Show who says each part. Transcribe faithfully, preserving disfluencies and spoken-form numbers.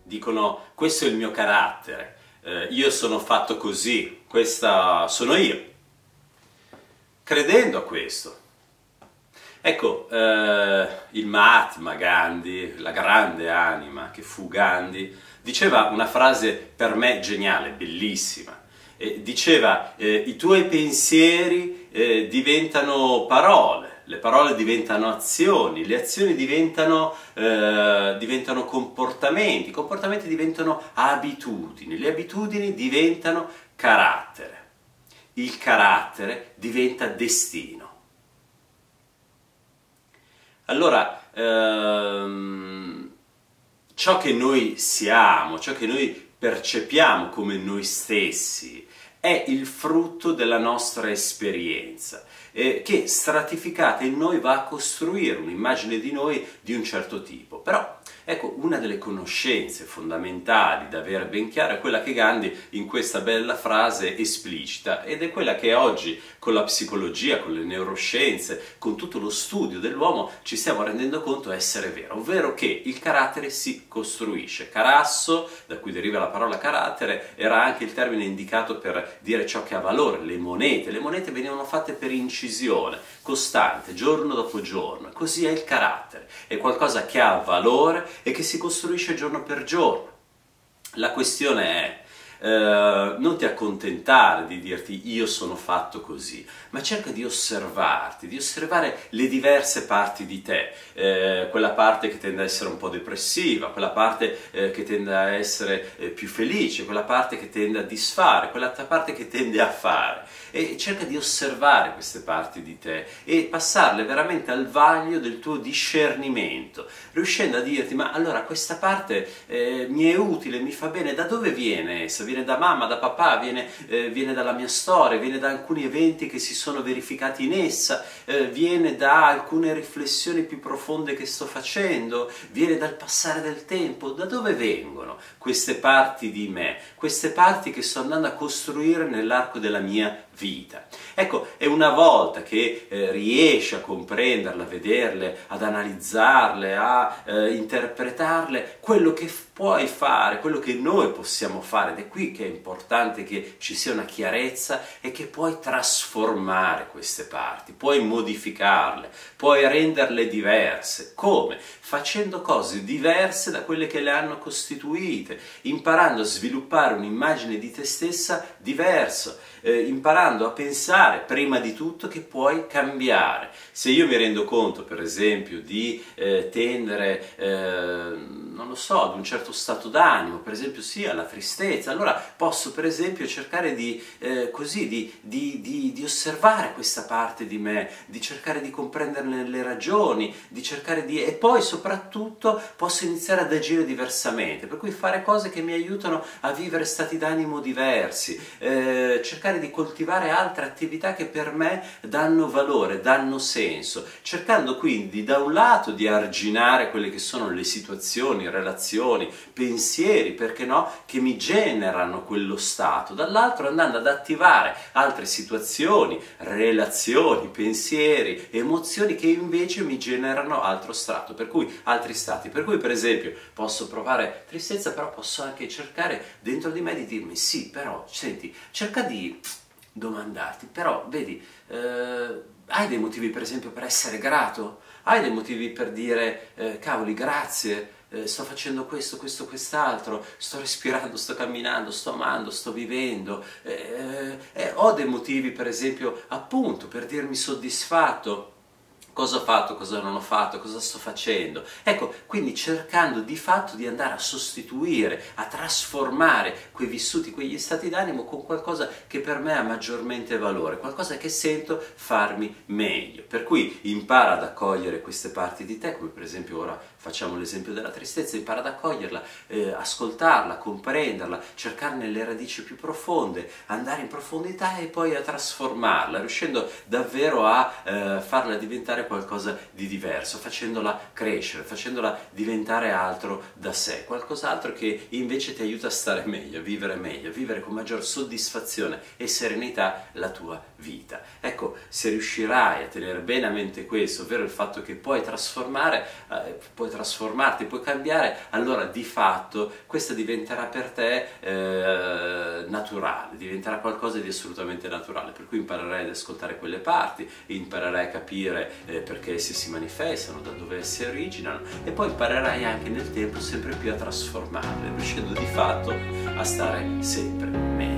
Speaker 1: dicono questo è il mio carattere, eh, io sono fatto così, questa sono io, credendo a questo. Ecco, eh, il Mahatma Gandhi, la grande anima che fu Gandhi, diceva una frase per me geniale, bellissima. Eh, diceva, eh, i tuoi pensieri eh, diventano parole, le parole diventano azioni, le azioni diventano, eh, diventano comportamenti, i comportamenti diventano abitudini, le abitudini diventano carattere, il carattere diventa destino. Allora, ehm, ciò che noi siamo, ciò che noi percepiamo come noi stessi, è il frutto della nostra esperienza, eh, che stratificata in noi va a costruire un'immagine di noi di un certo tipo. Però, ecco, una delle conoscenze fondamentali da avere ben chiara è quella che Gandhi in questa bella frase esplicita, ed è quella che oggi con la psicologia, con le neuroscienze, con tutto lo studio dell'uomo ci stiamo rendendo conto essere vero, ovvero che il carattere si costruisce. Carasso, da cui deriva la parola carattere, era anche il termine indicato per dire ciò che ha valore, le monete. Le monete venivano fatte per incisione, costante, giorno dopo giorno. Così è il carattere, è qualcosa che ha valore e che si costruisce giorno per giorno. La questione è Uh, non ti accontentare di dirti io sono fatto così, ma cerca di osservarti, di osservare le diverse parti di te, eh, quella parte che tende a essere un po' depressiva, quella parte eh, che tende a essere eh, più felice, quella parte che tende a disfare, quella parte che tende a fare, e cerca di osservare queste parti di te e passarle veramente al vaglio del tuo discernimento, riuscendo a dirti ma allora questa parte eh, mi è utile, mi fa bene, da dove viene essa? Viene da mamma, da papà, viene, eh, viene dalla mia storia, viene da alcuni eventi che si sono verificati in essa, eh, viene da alcune riflessioni più profonde che sto facendo, viene dal passare del tempo. Da dove vengono queste parti di me, queste parti che sto andando a costruire nell'arco della mia vita? Ecco, è una volta che eh, riesci a comprenderle, a vederle, ad analizzarle, a eh, interpretarle, quello che puoi fare, quello che noi possiamo fare, ed è qui che è importante che ci sia una chiarezza, e che puoi trasformare queste parti, puoi modificarle, puoi renderle diverse. Come? Facendo cose diverse da quelle che le hanno costituite, imparando a sviluppare un'immagine di te stessa diversa, eh, imparando a pensare prima di tutto che puoi cambiare. Se io mi rendo conto, per esempio, di eh, tendere, eh, non lo so, ad un certo stato d'animo, per esempio sì, alla tristezza, allora posso per esempio cercare di, eh, così, di, di, di, di osservare questa parte di me, di cercare di comprenderne le ragioni, di cercare di... e poi soprattutto posso iniziare ad agire diversamente, per cui fare cose che mi aiutano a vivere stati d'animo diversi, eh, cercare di coltivare altre attività che per me danno valore, danno senso, cercando quindi da un lato di arginare quelle che sono le situazioni, relazioni, pensieri, perché no, che mi generano quello stato, dall'altro andando ad attivare altre situazioni, relazioni, pensieri, emozioni che invece mi generano altro stato, per cui altri stati, per cui per esempio posso provare tristezza, però posso anche cercare dentro di me di dirmi sì, però senti, cerca di domandarti, però vedi, eh, hai dei motivi per esempio per essere grato? Hai dei motivi per dire eh, cavoli, grazie, eh, sto facendo questo, questo, quest'altro, sto respirando, sto camminando, sto amando, sto vivendo, eh, eh, ho dei motivi per esempio appunto per dirmi soddisfatto. Cosa ho fatto, cosa non ho fatto, cosa sto facendo. Ecco, quindi cercando di fatto di andare a sostituire, a trasformare quei vissuti, quegli stati d'animo con qualcosa che per me ha maggiormente valore, qualcosa che sento farmi meglio. Per cui impara ad accogliere queste parti di te, come per esempio ora facciamo l'esempio della tristezza, impara ad accoglierla, eh, ascoltarla, comprenderla, cercarne le radici più profonde, andare in profondità e poi a trasformarla, riuscendo davvero a eh, farla diventare qualcosa di diverso, facendola crescere, facendola diventare altro da sé, qualcos'altro che invece ti aiuta a stare meglio, a vivere meglio, a vivere con maggior soddisfazione e serenità la tua vita. Ecco, se riuscirai a tenere bene a mente questo, ovvero il fatto che puoi trasformare, eh, puoi trasformarti, puoi cambiare, allora di fatto questa diventerà per te eh, naturale, diventerà qualcosa di assolutamente naturale, per cui imparerai ad ascoltare quelle parti, imparerai a capire eh, perché essi si manifestano, da dove essi originano, e poi imparerai anche nel tempo sempre più a trasformarle, riuscendo di fatto a stare sempre meglio.